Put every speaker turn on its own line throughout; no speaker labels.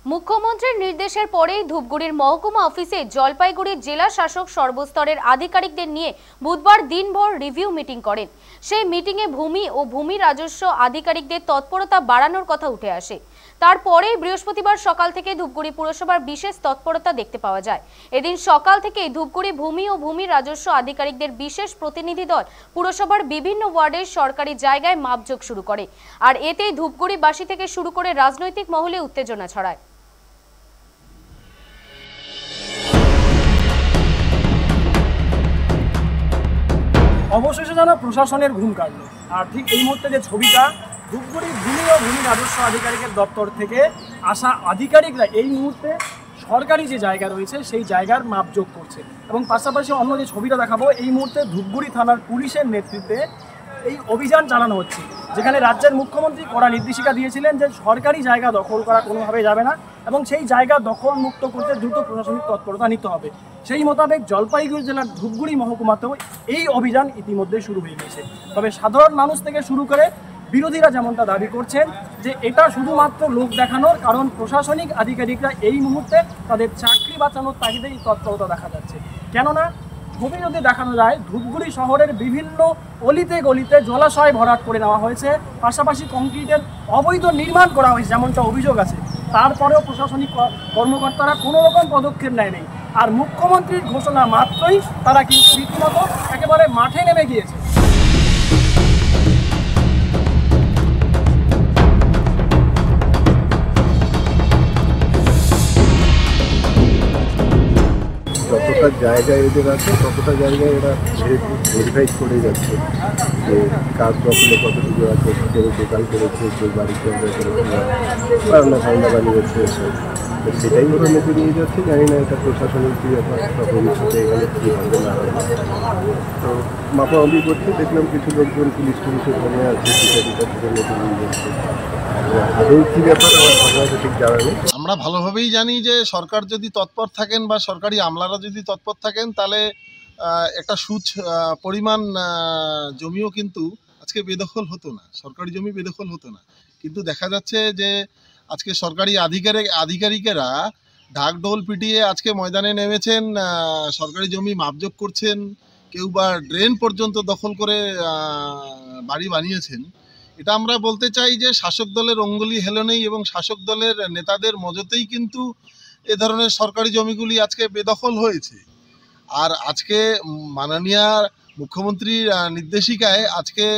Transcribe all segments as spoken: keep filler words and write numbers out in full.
মুখ্যমন্ত্রীর নির্দেশের পরেই ধূপগুড়ির মহকুমা অফিসে জলপাইগুড়ি জেলা শাসক সর্বস্তরের আধিকারিকদের নিয়ে বুধবার দিনভর রিভিউ মিটিং করেন। সেই মিটিংয়ে ভূমি ও ভূমি রাজস্ব আধিকারিকদের তৎপরতা বাড়ানোর কথা উঠে আসে। তারপরেই বৃহস্পতিবার সকাল থেকে ধূপগুড়ি পুরসভার বিশেষ তৎপরতা দেখতে পাওয়া যায়। এদিন সকাল থেকেই ধূপগুড়ি ভূমি ও ভূমি রাজস্ব আধিকারিকদের বিশেষ প্রতিনিধি দল পুরসভার বিভিন্ন ওয়ার্ডের সরকারি জায়গায় মাপজোক শুরু করে। আর এতেই ধূপগুড়িবাসী থেকে শুরু করে রাজনৈতিক মহলে উত্তেজনা ছড়ায়।
অবশেষে যেন প্রশাসনের ঘুম কাটল। আর ঠিক এই মুহূর্তে যে ছবিটা, ধূপগুড়ি ভূমি ও ভূমি রাজস্ব আধিকারিকের দপ্তর থেকে আসা আধিকারিকরা এই মুহূর্তে সরকারি যে জায়গা রয়েছে সেই জায়গার মাপজোক করছে। এবং পাশাপাশি অন্য যে ছবিটা দেখাবো, এই মুহূর্তে ধূপগুড়ি থানার পুলিশের নেতৃত্বে এই অভিযান চালানো হচ্ছে, যেখানে রাজ্যের মুখ্যমন্ত্রী কড়া নির্দেশিকা দিয়েছিলেন যে সরকারি জায়গা দখল করা কোনোভাবে যাবে না এবং সেই জায়গা দখল মুক্ত করতে দ্রুত প্রশাসনিক তৎপরতা নিতে হবে। সেই মোতাবেক জলপাইগুড়ি জেলার ধূপগুড়ি মহকুমাতেও এই অভিযান ইতিমধ্যে শুরু হয়ে গেছে। তবে সাধারণ মানুষ থেকে শুরু করে বিরোধীরা যেমনটা দাবি করছেন যে এটা শুধুমাত্র লোক দেখানোর, কারণ প্রশাসনিক আধিকারিকরা এই মুহূর্তে তাদের চাকরি বাঁচানোর তাগিদেই তৎপরতা দেখা যাচ্ছে। কেননা ছবি যদি দেখানো যায়, ধূপগুড়ি শহরের বিভিন্ন অলিতে গলিতে জলাশয় ভরাট করে নেওয়া হয়েছে, পাশাপাশি কংক্রিটের অবৈধ নির্মাণ করা হয়েছে যেমনটা অভিযোগ আছে। তারপরেও প্রশাসনিক কর্মকর্তারা কোনো রকম পদক্ষেপ নেয়নি। আর মুখ্যমন্ত্রীর ঘোষণা মাত্রই তারা কিন্তু রীতিমতো একেবারে মাঠে নেমে গিয়েছে।
যতটা জায়গায় এদের আছে ততটা জায়গায় এরা ভেরিফাই করে যাচ্ছে যে কাজ দখলে কতটুকু আছে, কেউ দোকান করেছে, কেউ বাড়ি কেন্দ্র করেছে, রান্না ফান্না বানিয়েছে, সেটাই ওরা মেপে নিয়ে যাচ্ছে। জানি না এটা প্রশাসনিক কী ব্যাপার বা ভবিষ্যতে এখানে কী হবে না হবে। তো মাপামাপি করছে, দেখলাম কিছু লোকজন পুলিশ পুলিশের ওখানে আছে, সেটা সেটা থেকে মেপে নিয়ে যাচ্ছে। আদৌ কী ব্যাপার আমার ঘটনাটা ঠিক জানা নেই।
আমরা ভালোভাবেই জানি যে সরকার যদি তৎপর থাকেন বা সরকারি আমলারা যদি তৎপর থাকেন, তাহলে একটা সুচ পরিমাণ জমিও কিন্তু আজকে বেদখল হতো না, সরকারি জমি বেদখল হতো না। কিন্তু দেখা যাচ্ছে যে আজকে সরকারি আধিকারিক আধিকারিকেরা ঢাকঢোল পিটিয়ে আজকে ময়দানে নেমেছেন, সরকারি জমি মাপজোক করছেন, কেউ বা ড্রেন পর্যন্ত দখল করে বাড়ি বানিয়েছেন। এটা আমরা বলতে চাই যে শাসক দলের অঙ্গুলি হেলনেই এবং শাসক দলের নেতাদের মজতেই কিন্তু এ ধরনের সরকারি জমিগুলি আজকে বেদখল হয়েছে। আর আজকে মাননীয় মুখ্যমন্ত্রীর নির্দেশিকায় আজকে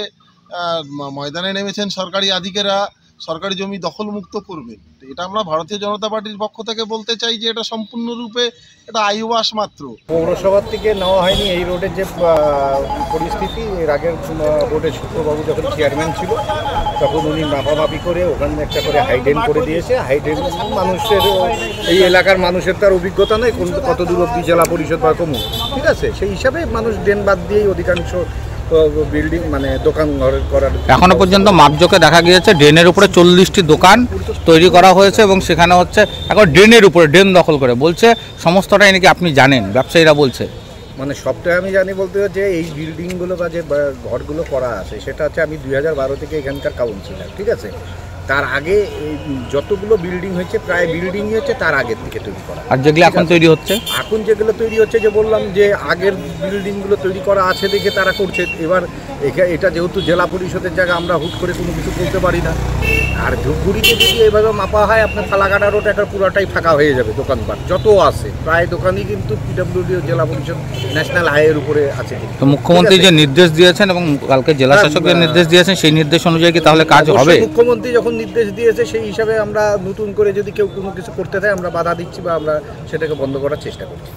ময়দানে নেমেছেন সরকারি আধিকারিকরা সরকারি জমি দখলমুক্ত করবেন। এটা আমরা ভারতীয় জনতা পার্টির পক্ষ থেকে বলতে চাই যে এটা সম্পূর্ণরূপে এটা আইওয়াস মাত্র।
পৌরসভার থেকে নেওয়া হয়নি এই রোডের যে পরিস্থিতি, এর আগের রোডে শুক্রবাবু যখন চেয়ারম্যান ছিল তখন উনি মাপামাপি করে ওখানে একটা করে হাইডেন করে দিয়েছে। হাইডেন মানুষের, এই এলাকার মানুষের তার অভিজ্ঞতা নেই কোন কত দূর অব্দি জেলা পরিষদ বা কমু, ঠিক আছে, সেই হিসাবে মানুষ ড্রেন বাদ দিয়েই অধিকাংশ বিল্ডিং মানে দোকান ঘর করার। এখনো পর্যন্ত মাপজোকে দেখা গিয়েছে ড্রেনের উপরে চল্লিশটি দোকান তৈরি করা হয়েছে এবং সেখানে হচ্ছে এখন ড্রেনের উপরে ড্রেন দখল করে বলছে সমস্তটাই নাকি আপনি জানেন, ব্যবসায়ীরা বলছে। মানে সবটাই আমি জানি বলতে যে এই বিল্ডিংগুলো বা যে ঘরগুলো করা আছে সেটা হচ্ছে আমি দুই হাজার বারো থেকে এখানকার কাউন্সিলর, ঠিক আছে। তার আগে যতগুলো বিল্ডিং হয়েছে প্রায় বিল্ডিংই হচ্ছে তার আগের থেকে তৈরি করা। আর যেগুলো এখন তৈরি হচ্ছে, এখন যেগুলো তৈরি হচ্ছে যে বললাম যে আগের বিল্ডিংগুলো তৈরি করা আছে দেখে তারা করছে। এবার এটা যেহেতু জেলা পরিষদের জায়গা, আমরা হুট করে কোনো কিছু করতে পারি না। আর ধূপগুড়িতে যদি এভাবে মাপা হয়, আপনার ফালাকাটা রোড একটা পুরোটাই ফাঁকা হয়ে যাবে, দোকানপাট যত আছে প্রায় দোকানই কিন্তু পিডব্লিউডি জেলা পরিষদ ন্যাশনাল হাইওয়ের উপরে আছে। তো মুখ্যমন্ত্রী যে নির্দেশ দিয়েছেন এবং কালকে জেলা শাসকের নির্দেশ দিয়েছেন, সেই নির্দেশ অনুযায়ী কি তাহলে কাজ হবে? মুখ্যমন্ত্রী যখন নির্দেশ দিয়েছে সেই হিসাবে আমরা নতুন করে যদি কেউ কোনো কিছু করতে চায় আমরা বাধা দিচ্ছি বা আমরা সেটাকে বন্ধ করার চেষ্টা করছি।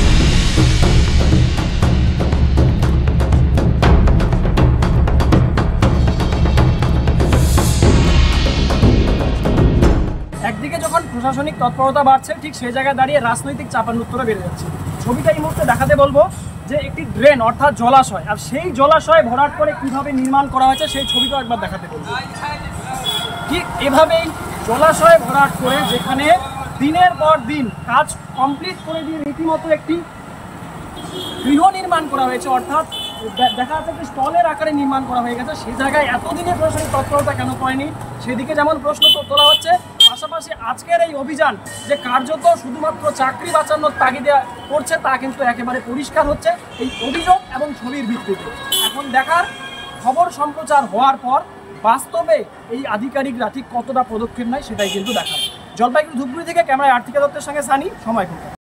একদিকে যখন প্রশাসনিক তৎপরতা বাড়ছে, ঠিক সেই জায়গায় দাঁড়িয়ে রাজনৈতিক চাপানুত্তরা বেড়ে যাচ্ছে। ছবিটা এই মুহূর্তে দেখাতে বলবো যে একটি ড্রেন অর্থাৎ জলাশয়, আর সেই জলাশয় ভরাট করে কিভাবে নির্মাণ করা হয়েছে সেই ছবিটাও একবার দেখাতে বলবো। ঠিক এভাবেই জলাশয় ভরাট করে যেখানে দিনের পর দিন কাজ কমপ্লিট করে দিয়ে রীতিমতো একটি গৃহ নির্মাণ করা হয়েছে, অর্থাৎ দে- দেখা যাচ্ছে যে স্টলের আকারে নির্মাণ করা হয়ে গেছে, সেই জায়গায় এতদিনে প্রশাসনিক তৎপরতা কেন করেনি সেদিকে যেমন প্রশ্ন তো তোলা হচ্ছে, পাশাপাশি আজকের এই অভিযান যে কার্যত শুধুমাত্র চাকরি বাঁচানোর তাগিদে করছে তা কিন্তু একেবারে পরিষ্কার হচ্ছে এই অভিযোগ এবং ছবির ভিত্তিতে। এখন দেখার খবর সম্প্রচার হওয়ার পর বাস্তবে এই আধিকারিকরা ঠিক কতটা পদক্ষেপ নেয় সেটাই কিন্তু দেখার। জলপাইগুড়ি ধূপগুড়ি থেকে ক্যামেরায় আর্থিকা দত্তের সঙ্গে সানি, সময় কলকাতা।